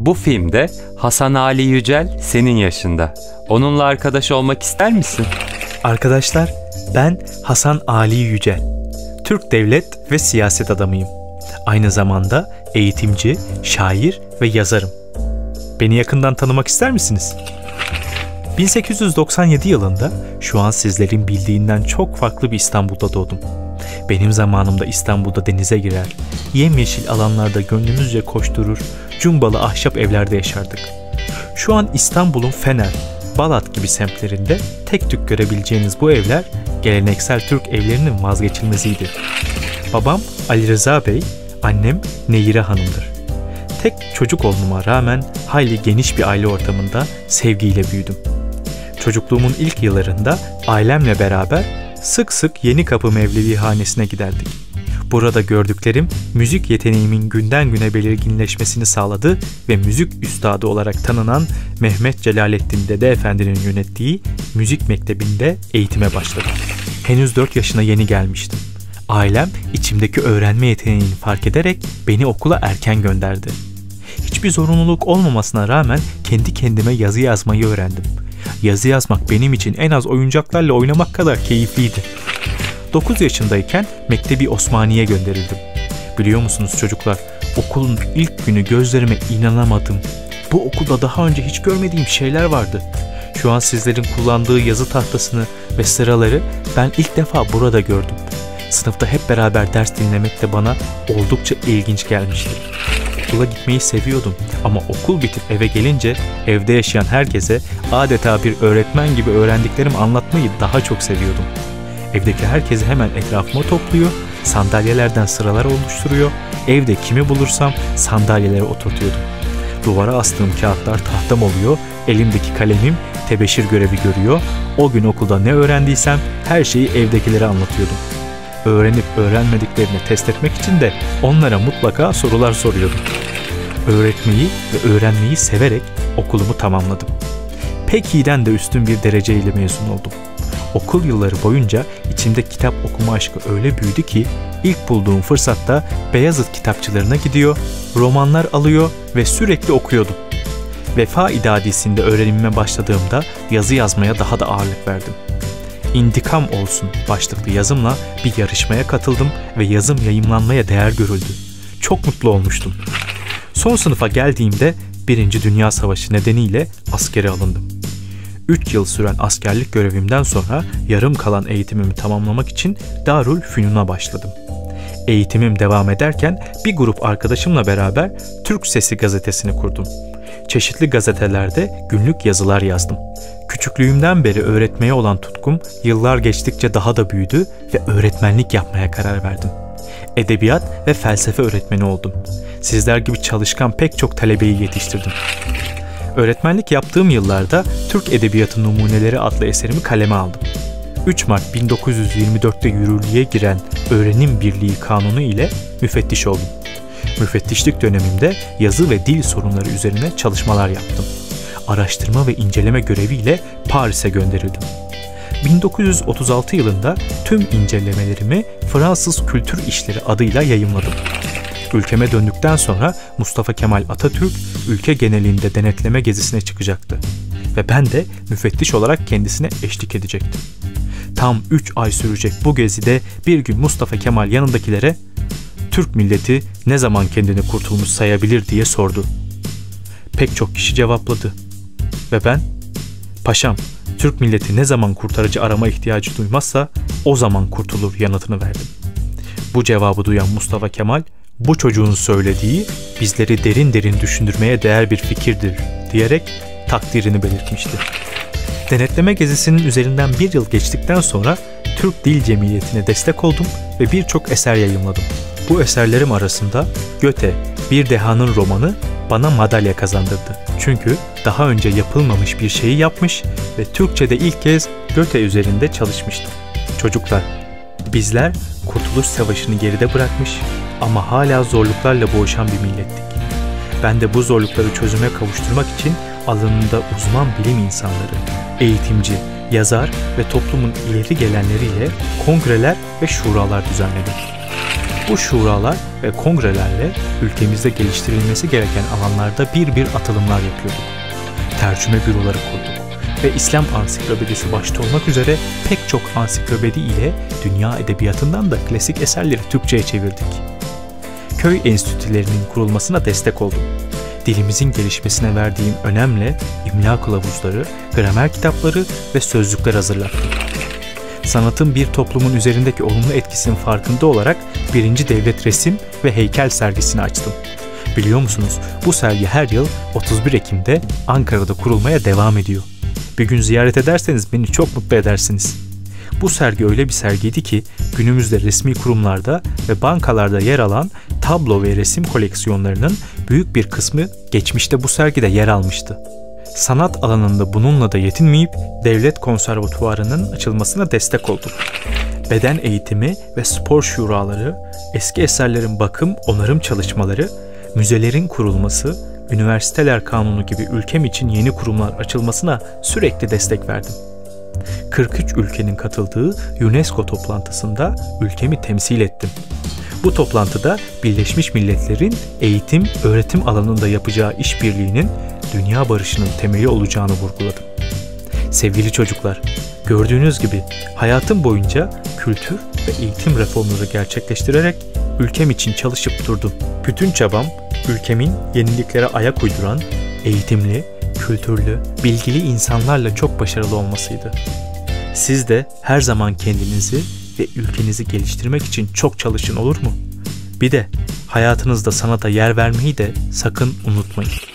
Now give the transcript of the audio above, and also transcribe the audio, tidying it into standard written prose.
Bu filmde Hasan Ali Yücel senin yaşında. Onunla arkadaş olmak ister misin? Arkadaşlar, ben Hasan Ali Yücel. Türk devlet ve siyaset adamıyım. Aynı zamanda eğitimci, şair ve yazarım. Beni yakından tanımak ister misiniz? 1897 yılında şu an sizlerin bildiğinden çok farklı bir İstanbul'da doğdum. Benim zamanımda İstanbul'da denize girer, yemyeşil alanlarda gönlümüzce koşturur, cumbalı ahşap evlerde yaşardık. Şu an İstanbul'un Fener, Balat gibi semtlerinde tek tük görebileceğiniz bu evler geleneksel Türk evlerinin vazgeçilmeziydi. Babam Ali Rıza Bey, annem Neyire Hanım'dır. Tek çocuk olmama rağmen hayli geniş bir aile ortamında sevgiyle büyüdüm. Çocukluğumun ilk yıllarında ailemle beraber sık sık Yenikapı Mevlevihanesine giderdik. Burada gördüklerim müzik yeteneğimin günden güne belirginleşmesini sağladı ve müzik üstadı olarak tanınan Mehmet Celalettin Dede Efendi'nin yönettiği müzik mektebinde eğitime başladım. Henüz 4 yaşına yeni gelmiştim. Ailem içimdeki öğrenme yeteneğini fark ederek beni okula erken gönderdi. Hiçbir zorunluluk olmamasına rağmen kendi kendime yazı yazmayı öğrendim. Yazı yazmak benim için en az oyuncaklarla oynamak kadar keyifliydi. 9 yaşındayken Mektebi Osmaniye gönderildim. Biliyor musunuz çocuklar, okulun ilk günü gözlerime inanamadım. Bu okulda daha önce hiç görmediğim şeyler vardı. Şu an sizlerin kullandığı yazı tahtasını ve sıraları ben ilk defa burada gördüm. Sınıfta hep beraber ders dinlemek de bana oldukça ilginç gelmişti. Okula gitmeyi seviyordum ama okul bitip eve gelince evde yaşayan herkese adeta bir öğretmen gibi öğrendiklerimi anlatmayı daha çok seviyordum. Evdeki herkesi hemen etrafıma topluyor, sandalyelerden sıralar oluşturuyor, evde kimi bulursam sandalyelere oturtuyordum. Duvara astığım kağıtlar tahtam oluyor, elimdeki kalemim tebeşir görevi görüyor, o gün okulda ne öğrendiysem her şeyi evdekilere anlatıyordum. Öğrenip öğrenmediklerini test etmek için de onlara mutlaka sorular soruyordum. Öğretmeyi ve öğrenmeyi severek okulumu tamamladım. Pek iyiden de üstün bir dereceyle mezun oldum. Okul yılları boyunca içimde kitap okuma aşkı öyle büyüdü ki ilk bulduğum fırsatta Beyazıt kitapçılarına gidiyor, romanlar alıyor ve sürekli okuyordum. Vefa İdadisi'nde öğrenimime başladığımda yazı yazmaya daha da ağırlık verdim. İntikam olsun başlıklı yazımla bir yarışmaya katıldım ve yazım yayımlanmaya değer görüldü. Çok mutlu olmuştum. Son sınıfa geldiğimde 1. Dünya Savaşı nedeniyle askere alındım. 3 yıl süren askerlik görevimden sonra yarım kalan eğitimimi tamamlamak için Darülfünun'a başladım. Eğitimim devam ederken bir grup arkadaşımla beraber Türk Sesi gazetesini kurdum. Çeşitli gazetelerde günlük yazılar yazdım. Küçüklüğümden beri öğretmeye olan tutkum yıllar geçtikçe daha da büyüdü ve öğretmenlik yapmaya karar verdim. Edebiyat ve felsefe öğretmeni oldum. Sizler gibi çalışkan pek çok talebeyi yetiştirdim. Öğretmenlik yaptığım yıllarda Türk Edebiyatı Numuneleri adlı eserimi kaleme aldım. 3 Mart 1924'te yürürlüğe giren Öğrenim Birliği Kanunu ile müfettiş oldum. Müfettişlik dönemimde yazı ve dil sorunları üzerine çalışmalar yaptım. Araştırma ve inceleme göreviyle Paris'e gönderildim. 1936 yılında tüm incelemelerimi Fransız Kültür İşleri adıyla yayımladım. Ülkeme döndükten sonra Mustafa Kemal Atatürk ülke genelinde denetleme gezisine çıkacaktı ve ben de müfettiş olarak kendisine eşlik edecektim. Tam 3 ay sürecek bu gezide bir gün Mustafa Kemal yanındakilere "Türk milleti ne zaman kendini kurtulmuş sayabilir?" diye sordu. Pek çok kişi cevapladı ve ben "Paşam, Türk milleti ne zaman kurtarıcı arama ihtiyacı duymazsa o zaman kurtulur" yanıtını verdim. Bu cevabı duyan Mustafa Kemal, "Bu çocuğun söylediği bizleri derin derin düşündürmeye değer bir fikirdir" diyerek takdirini belirtmişti. Denetleme gezisinin üzerinden bir yıl geçtikten sonra Türk Dil Cemiyeti'ne destek oldum ve birçok eser yayımladım. Bu eserlerim arasında Göte, Bir Dehanın romanı bana madalya kazandırdı. Çünkü daha önce yapılmamış bir şeyi yapmış ve Türkçe'de ilk kez Göte üzerinde çalışmıştım. Çocuklar, bizler Kurtuluş Savaşı'nı geride bırakmış ama hala zorluklarla boğuşan bir millettik. Ben de bu zorlukları çözüme kavuşturmak için alanında uzman bilim insanları, eğitimci, yazar ve toplumun ileri gelenleriyle kongreler ve şuralar düzenledim. Bu şuralar ve kongrelerle ülkemizde geliştirilmesi gereken alanlarda bir atılımlar yapıyorduk. Tercüme büroları kurduk ve İslam ansiklopedisi başta olmak üzere pek çok ansiklopedi ile dünya edebiyatından da klasik eserleri Türkçe'ye çevirdik. Köy enstitülerinin kurulmasına destek oldum. Dilimizin gelişmesine verdiğim önemle imla kılavuzları, gramer kitapları ve sözlükler hazırlattım. Sanatın bir toplumun üzerindeki olumlu etkisinin farkında olarak 1. Devlet Resim ve Heykel sergisini açtım. Biliyor musunuz, bu sergi her yıl 31 Ekim'de Ankara'da kurulmaya devam ediyor. Bir gün ziyaret ederseniz beni çok mutlu edersiniz. Bu sergi öyle bir sergiydi ki günümüzde resmi kurumlarda ve bankalarda yer alan tablo ve resim koleksiyonlarının büyük bir kısmı geçmişte bu sergide yer almıştı. Sanat alanında bununla da yetinmeyip devlet konservatuvarının açılmasına destek oldum. Beden eğitimi ve spor şuraları, eski eserlerin bakım, onarım çalışmaları, müzelerin kurulması, üniversiteler kanunu gibi ülkem için yeni kurumlar açılmasına sürekli destek verdim. 43 ülkenin katıldığı UNESCO toplantısında ülkemi temsil ettim. Bu toplantıda Birleşmiş Milletler'in eğitim, öğretim alanında yapacağı işbirliğinin dünya barışının temeli olacağını vurguladım. Sevgili çocuklar, gördüğünüz gibi hayatım boyunca kültür ve eğitim reformları gerçekleştirerek ülkem için çalışıp durdum. Bütün çabam ülkemin yeniliklere ayak uyduran, eğitimli, kültürlü, bilgili insanlarla çok başarılı olmasıydı. Siz de her zaman kendinizi ve ülkenizi geliştirmek için çok çalışın, olur mu? Bir de hayatınızda sanata yer vermeyi de sakın unutmayın.